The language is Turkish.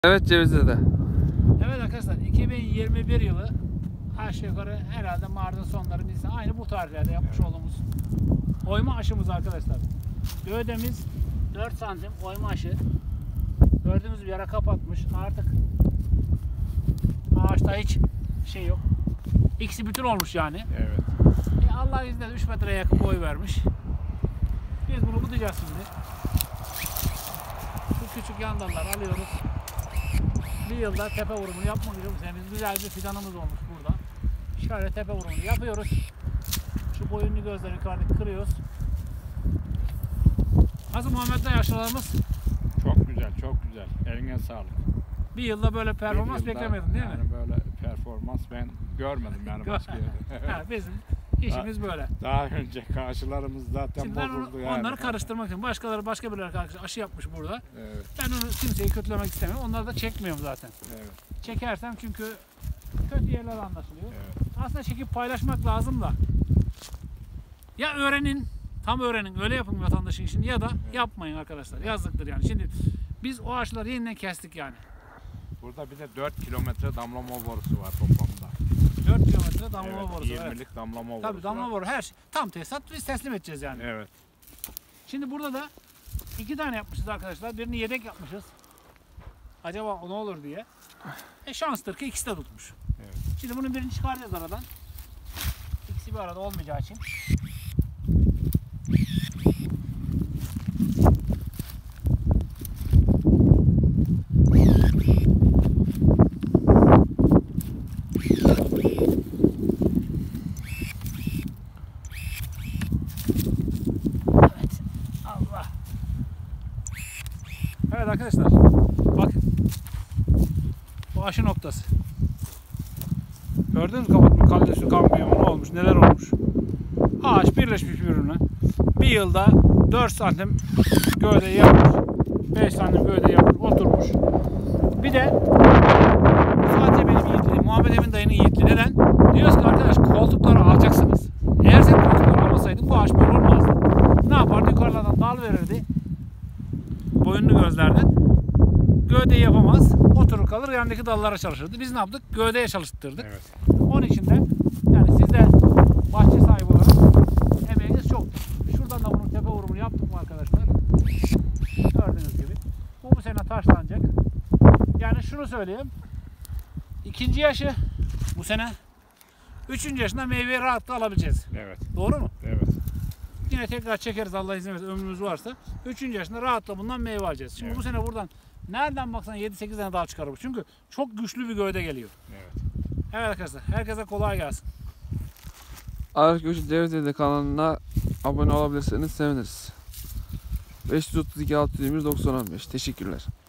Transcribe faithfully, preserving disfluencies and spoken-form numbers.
Evet Cevizli'de. Evet arkadaşlar, iki bin yirmi bir yılı aşağı yukarı herhalde Mart'ın sonları biz aynı bu tarihlerde yapmış olduğumuz oyma aşımız arkadaşlar. Gövdemiz dört santim oyma aşı. Gördüğünüz gibi yara kapatmış. Artık ağaçta hiç şey yok. İkisi bütün olmuş yani. Evet. E Allah izniyle üç metreye yakın boy vermiş. Biz bunu budayacağız şimdi. Şu küçük yan dalları alıyoruz. Bir yılda tepe vurumunu yapmak için biz güzel bir fidanımız olmuş burada. Şöyle tepe vurumunu yapıyoruz. Şu boyunlu gözleri yukarıda kırıyoruz. Nasıl Muhammed Bey aşılarımız? Çok güzel, çok güzel. Eline sağlık. Bir yılda böyle performans Bir yılda beklemiyordun değil yani mi? Böyle performans ben görmedim yani başka yerde. Ha, bizim işimiz böyle. Daha önce karşılarımız zaten Şimdi ben onu, bozuldu yani. onları karıştırmak için başkaları başka bir arkadaş aşı yapmış burada. Evet, Ben onu kimseyi kötülemek istemiyorum. Onları da çekmiyorum zaten. evet, Çekersem çünkü kötü yerler anlaşılıyor. evet. Aslında çekip paylaşmak lazım da. Ya öğrenin, tam öğrenin, öyle yapın vatandaşın işini ya da Evet. yapmayın arkadaşlar. Yazıktır yani. Şimdi biz o ağaçları yeniden kestik yani. Burada bir de dört kilometre damlama borusu var toplamda. dört kilometre damlama Evet, borusu. Evet. yirmilik damlama borusu Tabii damlama var. boru her şey. Tam tesisat biz teslim edeceğiz yani. Evet, Şimdi burada da iki tane yapmışız arkadaşlar. Birini yedek yapmışız. Acaba o ne olur diye. E şanstır ki ikisi de tutmuş. evet. Şimdi bunun birini çıkaracağız aradan. İkisi bir arada olmayacağı için. Evet. Allah. Evet arkadaşlar. Bak. Bu aşı noktası. Gördünüz mü kapatma kallesi kamyonu ne olmuş, neler olmuş. Ağaç birleşmiş birbirine. Bir yılda dört santim gövde yapmış. beş santim gövde yapmış, oturmuş. Bir de sadece benim yiğitliğim, Muhammed Emin dayının yiğitliği. Neden? Diyoruz ki arkadaş koltukları alacaksınız. Eğer sen koltukları almasaydın bu ağaç böyle olmazdı. Ne yapardı? Yukarılardan dal verirdi. Boyunlu gözlerden. Gövdeyi yapamaz. Oturur kalır yandaki dallara çalışırdı. Biz ne yaptık? Gövdeye çalıştırdık. Evet. Onun için de yani siz de bahçe sahibi olarak emeğiniz çoktur. Şuradan da bunun tepe vurumunu yaptık mı arkadaşlar? Gördüğünüz gibi. Bu bu sene taşlanacak. Yani şunu söyleyeyim. İkinci yaşı bu sene. Üçüncü yaşında meyveyi rahatlıkla alabileceğiz. Evet, Doğru mu? evet. Yine tekrar çekeriz Allah izin verirse ömrümüz varsa. Üçüncü yaşında rahatlıkla bundan meyve alacağız. Şimdi Evet. bu sene buradan nereden baksan yedi sekiz tane daha çıkarır. Çünkü çok güçlü bir gövde geliyor. Evet. Evet arkadaşlar herkese kolay gelsin. Arif Göçü Cevizli'de kanalına abone olabilirseniz seviniriz. beş yüz otuz iki altı yüz yirmi doksan on beş. Teşekkürler.